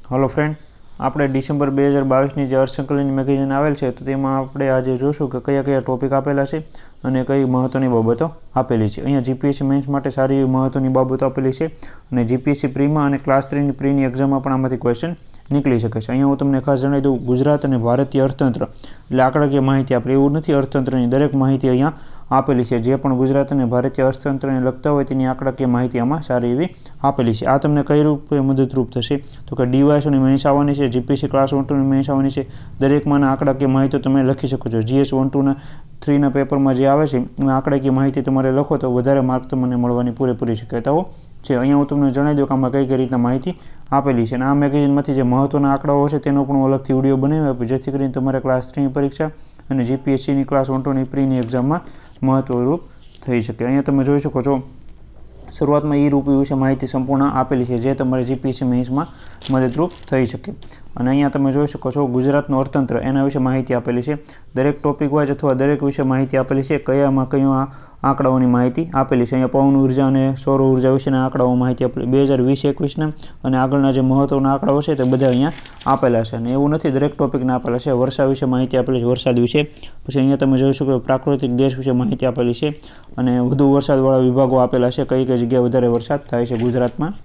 Hello friend, આપણે December 2022ની જે અર્થસંકલનની મેગેઝિન આવેલ છે તો તેમાં આપણે આજે જોશું કે કયા કયા ટોપિક આપેલા છે અને કઈ મહત્વની બાબતો આપેલી છે. અહીંયા જીપીએસસી મેન્સ માટે સારી એવી મહત્વની બાબતો આપેલી છે અને જીપીએસસી પ્રીમાં અને ક્લાસ 3ની પ્રીની એક્ઝામમાં પણ આમાંથી ક્વેશ્ચન નીકળી શકે છે. અહીંયા હું તમને ખાસ જણાવી દઉં, ગુજરાત અને ભારતીય અર્થતંત્ર એટલે આંકડાકીય માહિતી આપણે એવું નથી, અર્થતંત્રની દરેક માહિતી અહીંયા આપેલી છે. જે પણ ગુજરાત અને ભારતીય અર્થતંત્રને લગતા હોય તેની આંકડાકીય માહિતી આમાં સારી એવી આપેલી છે. આ તમને કઈ રૂપે મદદરૂપ થશે તો કે ડીવાયસોની મેન્સ આવવાની છે, જીપીએસસી ક્લાસ 1-2ની મેન્સ આવવાની છે. દરેકમાંના આંકડાકીય માહિતી તમે લખી શકો છો. જીએસ 1-2 3ના પેપરમાં જે આવે છે એમાં આંકડાકીય માહિતી તમારે લખો તો વધારે માર્ક તમને મળવાની પૂરેપૂરી શક્યતાઓ છે. અહીંયા હું તમને જણાવી દઉં કે આમાં કઈ કઈ રીતના માહિતી આપેલી છે અને આ મેગેઝિનમાંથી જે મહત્વના આંકડાઓ છે તેનો પણ હું અલગથી વિડીયો બનાવી આપ્યો, જેથી કરીને તમારે ક્લાસ 3ની પરીક્ષા અને જીપીએસસીની ક્લાસ 1-2ની પ્રીની એક્ઝામમાં મહત્વરૂપ થઈ શકે. અહીંયા તમે જોઈ શકો છો શરૂઆતમાં ઈ રૂપી વિશે માહિતી સંપૂર્ણ આપેલી છે, જે તમારે જીપીએસસી મેન્સમાં મદદરૂપ થઈ શકે. અને અહીંયા તમે જોઈ શકો છો ગુજરાતનું અર્થતંત્ર એના વિશે માહિતી આપેલી છે. દરેક ટોપિક વાઇઝ અથવા દરેક વિશે માહિતી આપેલી છે, કયામાં કયું આંકડાઓની માહિતી આપેલી છે. અહીંયા પવન ઉર્જા અને સૌર ઉર્જા વિશેના આંકડાઓ માહિતી આપેલી 2020-21ના અને આગળના જે મહત્વના આંકડાઓ છે તે બધા અહીંયા આપેલા છે. અને એવું નથી, દરેક ટોપિકના આપેલા છે. વર્ષા વિશે માહિતી આપેલી છે, વરસાદ વિશે. પછી અહીંયા તમે જોઈ શકો પ્રાકૃતિક ગેસ વિશે માહિતી આપેલી છે અને વધુ વરસાદવાળા વિભાગો આપેલા છે, કઈ કઈ જગ્યાએ વધારે વરસાદ થાય છે ગુજરાતમાં.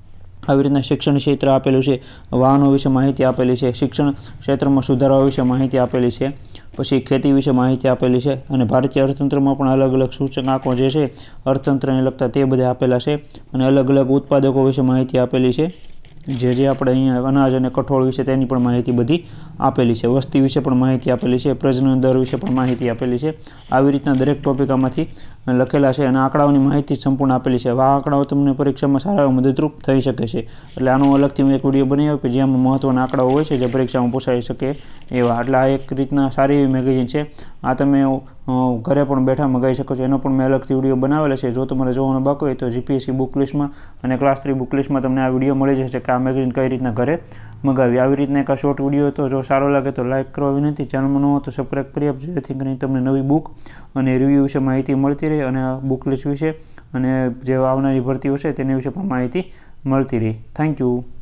આવી રીતના શિક્ષણ ક્ષેત્ર આપેલું છે, વાહનો વિશે માહિતી આપેલી છે, શિક્ષણ ક્ષેત્રમાં સુધારાઓ વિશે માહિતી આપેલી છે, પછી ખેતી વિશે માહિતી આપેલી છે અને ભારતીય અર્થતંત્રમાં પણ અલગ અલગ સૂચકાંકો જે છે અર્થતંત્રને લગતા તે બધા આપેલા છે અને અલગ અલગ ઉત્પાદકો વિશે માહિતી આપેલી છે. જે આપણે અહીંયા અનાજ અને કઠોળ વિશે તેની પણ માહિતી બધી આપેલી છે. વસ્તી વિશે પણ માહિતી આપેલી છે, પ્રજનન દર વિશે પણ માહિતી આપેલી છે. આવી રીતના દરેક ટોપિક આમાંથી લખેલા છે અને આંકડાઓની માહિતી સંપૂર્ણ આપેલી છે. આ આંકડાઓ તમને પરીક્ષામાં સારા મદદરૂપ થઈ શકે છે. એટલે આનો અલગથી હું એક વિડીયો બનાવ્યો કે જેમાં મહત્વના આંકડાઓ હોય છે જે પરીક્ષામાં પૂછાઈ શકે એવા. એટલે આ એક રીતના સારી એવી મેગેઝિન છે. આ તમે ઘરે પણ બેઠા મગાવી શકો છો. એનો પણ મેં અલગથી વિડીયો બનાવેલો છે. જો તમારે જોવાનો બાકી હોય તો જીપીએસસી બુક લિસ્ટમાં અને ક્લાસ 3 બુક લિસ્ટમાં તમને આ વિડીયો મળી જશે કે આ મેગેઝિન કઈ રીતના ઘરે મગાવી. આવી રીતના એક શોર્ટ વિડીયો હતો. જો સારો લાગે તો લાઇક કરવા વિનંતી, ચેનલમાં ન હોય તો સબસ્ક્રાઈબ કરી આપજો, જેથી કરીને તમને નવી બુક અને રિવ્યૂ વિશે માહિતી મળતી રહે અને બુક લિસ્ટ વિશે અને જે આવનારી ભરતીઓ છે તેની વિશે પણ માહિતી મળતી રહી. Thank you.